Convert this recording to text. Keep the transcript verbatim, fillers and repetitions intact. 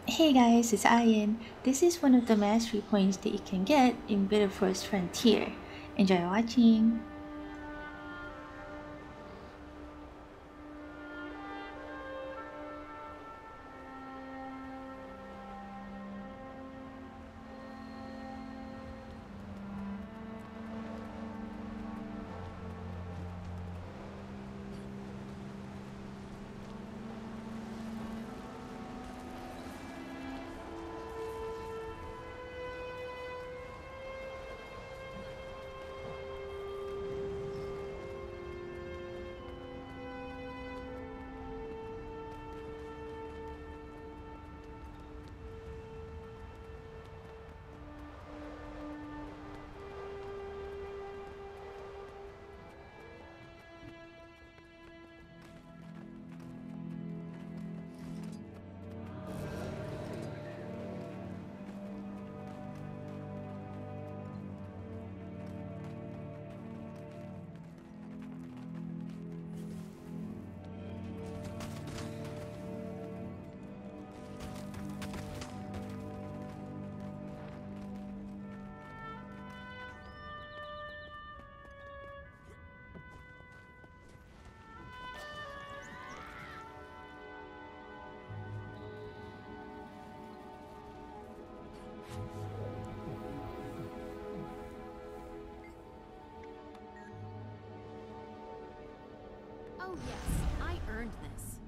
Hey guys, it's Ayan. This is one of the mastery points that you can get in Bit of First Frontier. Enjoy watching! Oh yes, I earned this.